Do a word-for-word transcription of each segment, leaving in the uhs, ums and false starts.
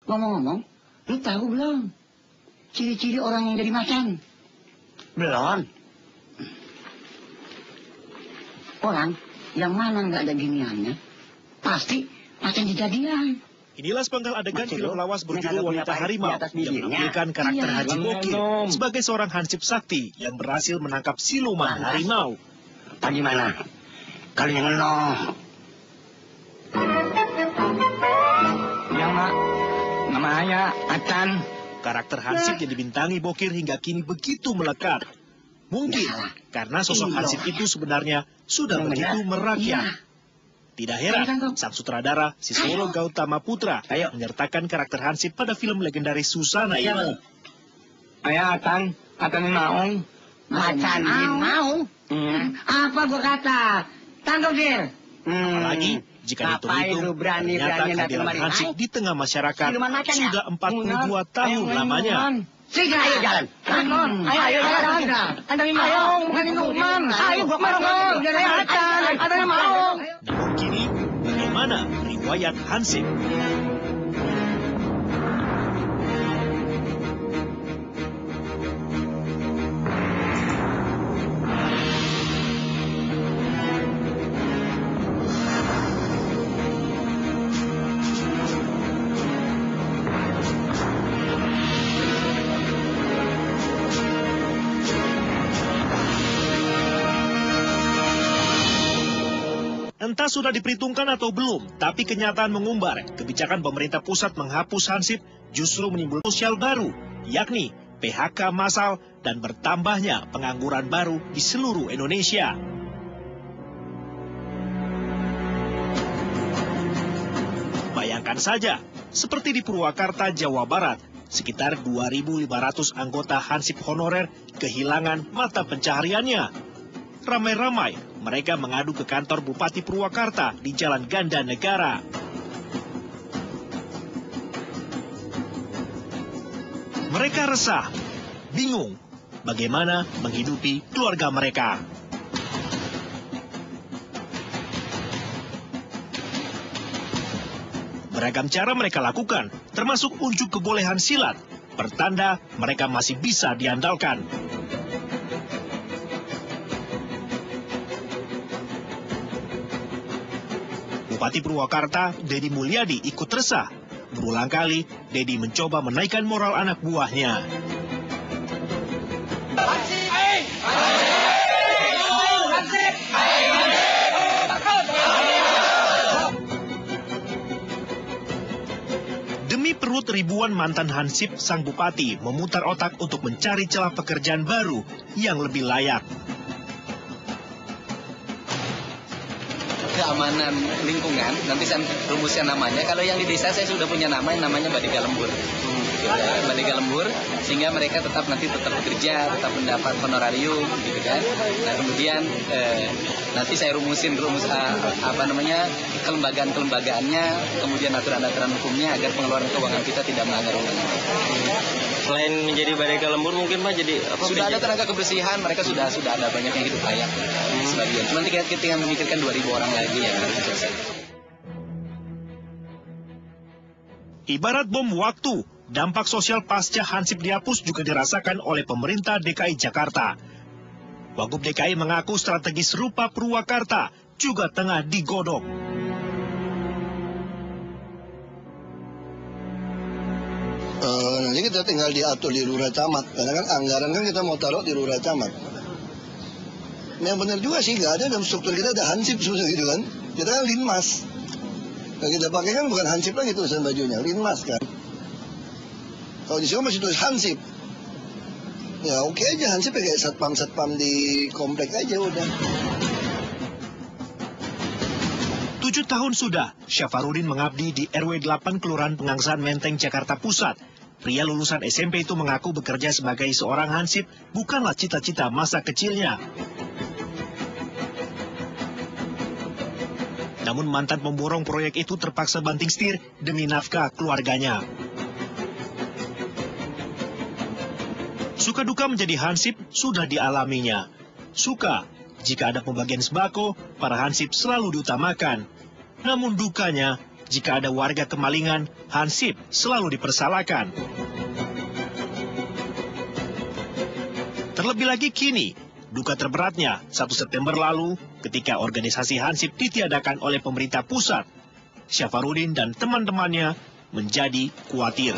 Ngomong-ngomong, lu tahu belum ciri-ciri orang yang jadi macan? Belum. Orang yang mana nggak ada giniannya, pasti macan kejadian. Inilah sepenggal adegan Maksud film lu, lawas ini berjudul kagak punya Wanita pahit Harimau di atas yang bibirnya? menampilkan karakter Iya, Haji belum Bokir minum. sebagai seorang hansip sakti yang berhasil menangkap siluman harimau. Bagaimana? Kalau yang no. Yang mak, namanya Acan. Karakter hansip yang dibintangi Bokir hingga kini begitu melekat. Mungkin Ya. karena sosok hansip itu sebenarnya sudah Yang begitu benar. merakyat. Iya. Tidak Iya, heran, kan, Kong? sang sutradara Sisworo Gautama Putra Ayo. menyertakan karakter hansip pada film legendaris Susana Iya, ini. Ayah Acan, Acan Maung. Macan mau? Hmm. Apa gua kata? Tangkap dir. Hmm. Apalagi jika Ngapain dihitung-hitung, lu berani-berani ternyata datang kehadiran kemari? hansip di tengah masyarakat Siluman macan ya? sudah empat puluh dua Ayo, tahun main lamanya. minuman. Siga, Ayo jalan. Ayo, Ayo, ayo jalan. Ada yang mau. Minuman. Ayo gua marong. Ayo Acan, ada yang mau. Namun kini, bagaimana riwayat hansip? Entah sudah diperhitungkan atau belum, tapi kenyataan mengumbar kebijakan pemerintah pusat menghapus hansip justru menimbulkan sosial baru, yakni P H K massal dan bertambahnya pengangguran baru di seluruh Indonesia. Bayangkan saja, seperti di Purwakarta, Jawa Barat, sekitar dua ribu lima ratus anggota hansip honorer kehilangan mata pencahariannya. Ramai-ramai mereka mengadu ke kantor Bupati Purwakarta di Jalan Ganda Negara. Mereka resah, bingung bagaimana menghidupi keluarga mereka. Beragam cara mereka lakukan, termasuk unjuk kebolehan silat, pertanda mereka masih bisa diandalkan. Bupati Purwakarta, Dedi Mulyadi, ikut resah. Berulang kali, Dedi mencoba menaikkan moral anak buahnya. Demi perut ribuan mantan hansip, sang bupati memutar otak untuk mencari celah pekerjaan baru yang lebih layak. Keamanan lingkungan, nanti saya rumuskan namanya. Kalau yang di desa saya sudah punya nama, yang namanya Badega Lembur. Gitu ya, Badega Lembur, sehingga mereka tetap nanti tetap bekerja, tetap mendapat honorarium, gitu kan. Nah kemudian eh, nanti saya rumusin rumus uh, apa namanya kelembagaan-kelembagaannya, kemudian aturan-aturan hukumnya agar pengeluaran keuangan kita tidak melanggar undang-undang. Selain menjadi Badega Lembur, mungkin Pak jadi apa? Sudah ada menjadi- tenaga kebersihan, mereka sudah sudah ada banyak yang hidup layak sebagian. Cuma kita tinggal memikirkan dua ribu orang lagi yang harus selesai. Ibarat bom waktu, dampak sosial pasca hansip dihapus juga dirasakan oleh pemerintah D K I Jakarta. Wagub D K I mengaku strategi serupa Purwakarta juga tengah digodok. Uh, nanti kita tinggal diatur di lurah camat, karena kan anggaran kan kita mau taruh di lurah camat. Yang benar juga sih, nggak ada dalam struktur kita ada hansip susah gitu kan. Kita kan linmas. Yang kita pakai kan bukan hansip lagi tulisan bajunya, linmas kan. Kalau di sini masih tulis hansip. Ya oke aja, hansip ya kayak satpam-satpam di komplek aja udah. Tujuh tahun sudah, Syafarudin mengabdi di R W delapan Kelurahan Pegangsaan Menteng, Jakarta Pusat. Pria lulusan S M P itu mengaku bekerja sebagai seorang hansip bukanlah cita-cita masa kecilnya. Namun mantan pemborong proyek itu terpaksa banting setir demi nafkah keluarganya. Suka duka menjadi hansip sudah dialaminya. Suka, jika ada pembagian sembako, para hansip selalu diutamakan. Namun dukanya, jika ada warga kemalingan, Hansip selalu dipersalahkan. Terlebih lagi kini, duka terberatnya satu September lalu ketika organisasi Hansip ditiadakan oleh pemerintah pusat. Syafarudin dan teman-temannya menjadi khawatir.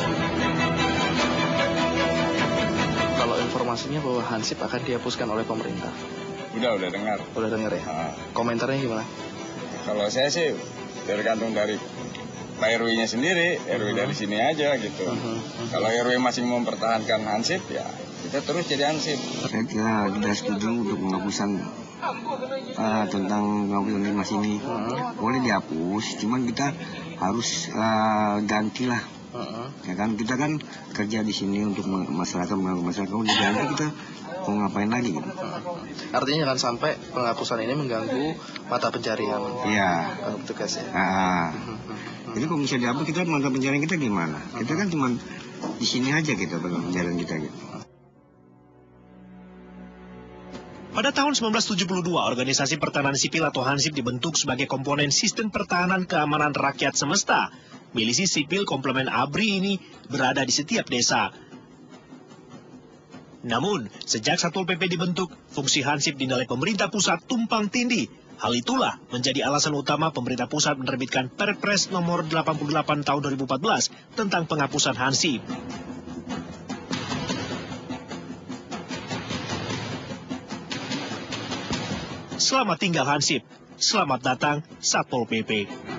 Kalau informasinya bahwa Hansip akan dihapuskan oleh pemerintah. Udah, udah dengar. Udah dengar ya? Nah, komentarnya gimana? kalau saya sih tergantung dari Pak R W-nya sendiri, R W dari sini aja gitu. Kalau R W masih mempertahankan Hansip, ya kita terus jadi Hansip. Saya kira kita setuju untuk penghapusan uh, tentang penghapusan Dimas ini. Boleh dihapus, cuman kita harus uh, gantilah. Ya kan, kita kan kerja di sini untuk masyarakat, masyarakat kalau diganti kita mau ngapain lagi gitu. Artinya jangan sampai penghapusan ini mengganggu mata pencarian. Iya. Petugas ya. Ah. Jadi kalau misalnya dihapus, kita mata pencarian kita gimana? Kita kan cuma di sini aja kita pencarian kita gitu. Pada tahun seribu sembilan ratus tujuh puluh dua, Organisasi Pertahanan Sipil atau Hansip dibentuk sebagai komponen Sistem Pertahanan Keamanan Rakyat Semesta. Milisi sipil komplemen A B R I ini berada di setiap desa. Namun, sejak Satpol P P dibentuk, fungsi Hansip dinilai pemerintah pusat tumpang tindih. Hal itulah menjadi alasan utama pemerintah pusat menerbitkan Perpres nomor delapan puluh delapan tahun dua ribu empat belas tentang penghapusan Hansip. Selamat tinggal Hansip, selamat datang Satpol P P.